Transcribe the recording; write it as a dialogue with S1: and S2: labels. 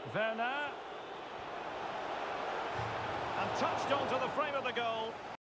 S1: Werner. And touched onto the frame of the goal.